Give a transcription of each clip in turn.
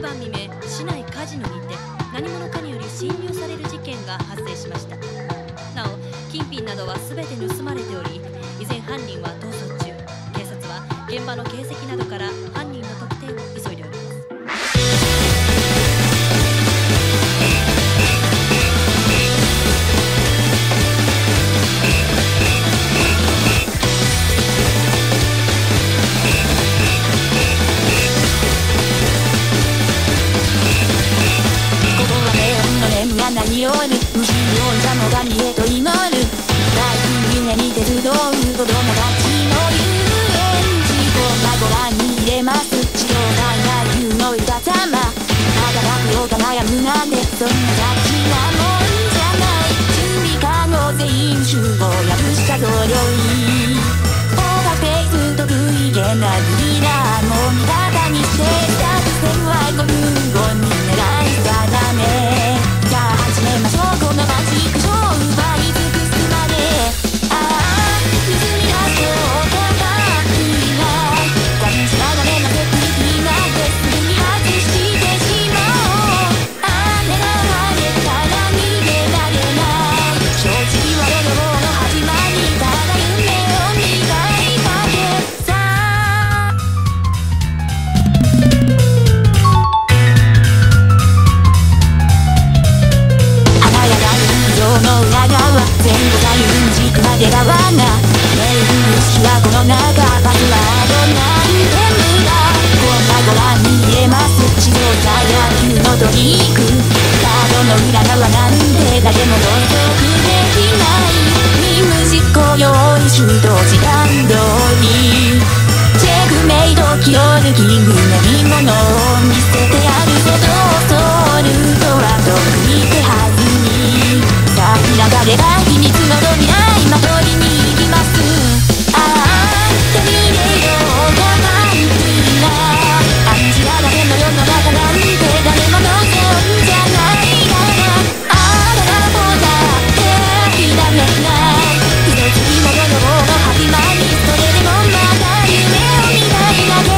晩未明、市内カジノにて何者かにより侵入される事件が発生しました。なお金品などは全て盗まれており、依然犯人は逃走中。警察は現場の形跡などから犯人の特定を急いでおります。 何夜無心の者もが見えと祈る大船に鉄道子供たちの遊園地こんなご覧に入れます白大野球の歌様働くようか悩むなんてそんな雑なもんじゃない準備可能全員集合破した同僚にオーバーフェイス得意げなグリラーも味方にしてスタート線は5分後に狙い定めこのマジックショー奪い尽くすまでああ盗み出そうとかいないがんじらがねのセキュリティなんてすぐに外してしまおうあれが晴れたら逃げられない正直は世の始まりただ夢を磨いたけさの裏側全部が運軸までが罠名物式はこの中パスワードなんて無駄こんなご覧に入れます自動車野球のトリックカードの裏側なんて誰も予測できない任務実行用意周到時間通りチェックメイドキオルキングな見物を見せてやるぞどうソウルとは得意手はずに流れが秘密のドミナイ今取りに行きますああ手に入れようがなんていないアンチラだけの世の中なんて誰も望んじゃないからあららそうだって諦めない一つも世の方の始まりそれでもまだ夢を見たいだけ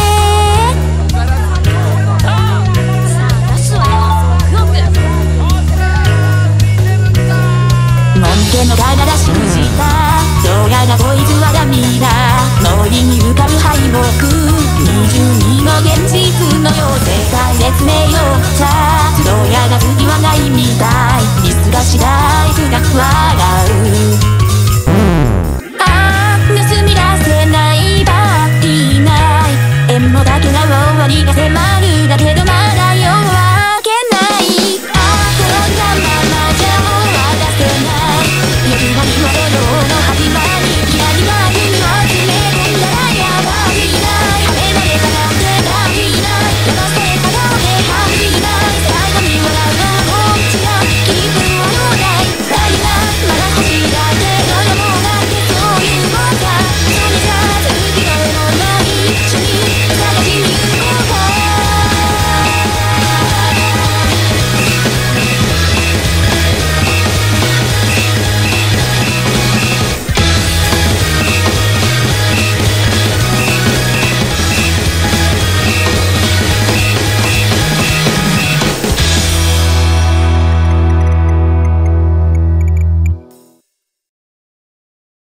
の体しくしたどうやらこいつはダメだ森に浮かぶ敗北22の現実のよう世界列明よさあどうやら次はないみたいミスが次第深く笑うああ盗み出せないバッティないエモだけが終わりが迫るだけど